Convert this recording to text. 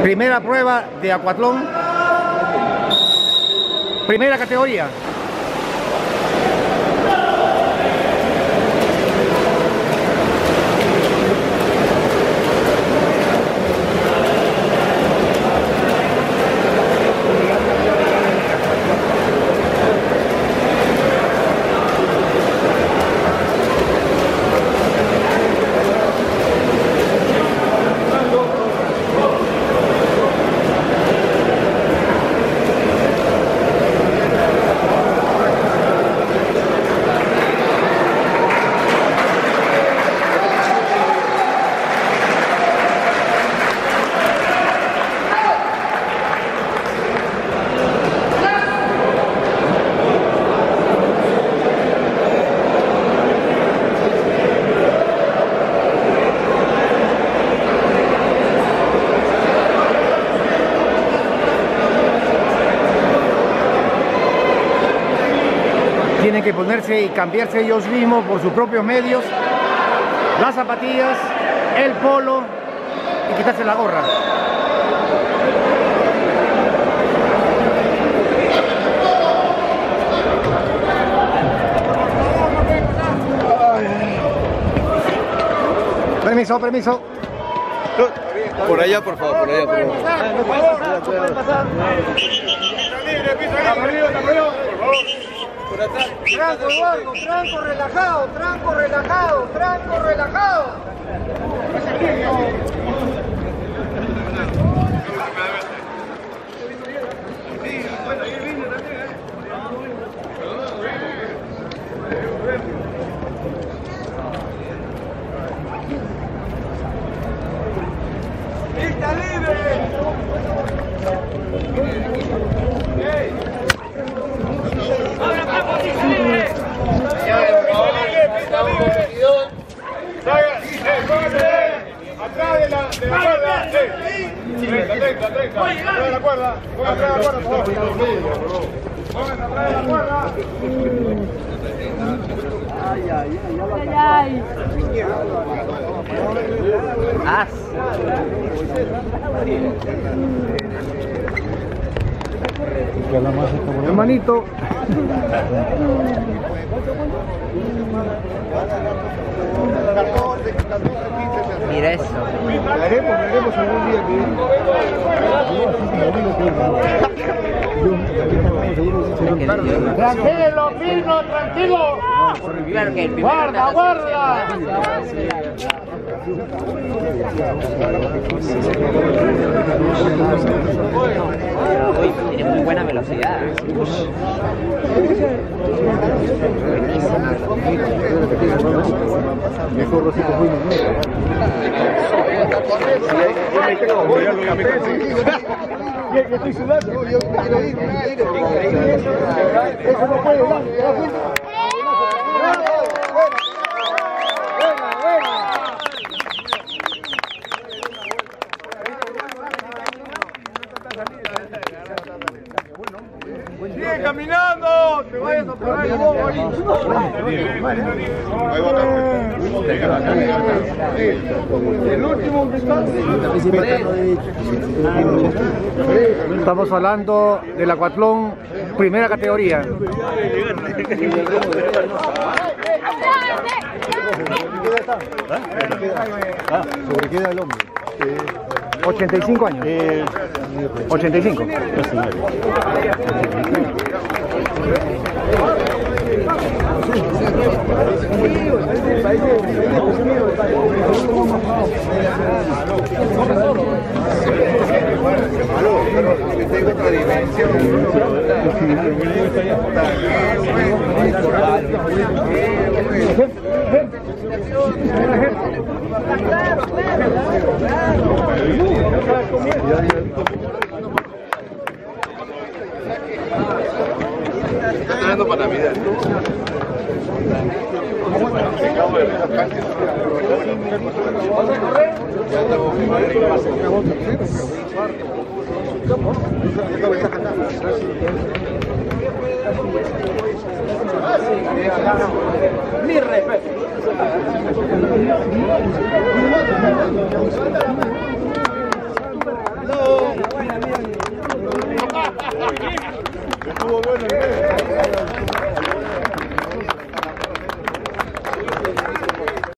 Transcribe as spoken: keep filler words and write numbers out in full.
Primera prueba de acuatlón, primera categoría. Tienen que ponerse y cambiarse ellos mismos por sus propios medios las zapatillas, el polo y quitarse la gorra. Permiso, permiso. Por allá, por favor, por allá, por allá. Tranco, Eduardo, tranco, relajado, tranco, relajado, tranco, relajado. ¡Pista libre! Atrás de la, de la cuerda, sí. treinta, treinta, treinta. Atrás de la cuerda. Pongan atrás de la cuerda, por favor. Pongan atrás de la cuerda. Ay, ay, ay, ay. ¡As! Hermanito. Mira eso. Haremos, haremos algún día que... Tranquilo, Pino, tranquilo. Claro que el Guarda, guarda. Uy, tiene muy buena velocidad. Mejor Rosito fuimos, ¿no? Que estoy sudando. Yo quiero ir, quiero ir. Eso no puede ir. ¡Sigue caminando! ¡Te vayas a pegar el bobo ahí! El último que está. Estamos hablando del acuatlón, primera categoría. ¿Sobre qué da el hombre? ochenta y cinco años. ochenta y cinco. Tengo otra dimensión. Claro, claro, Está tirando para Navidad. Ya estamos. Mi respeto. No. Estuvo bueno el video.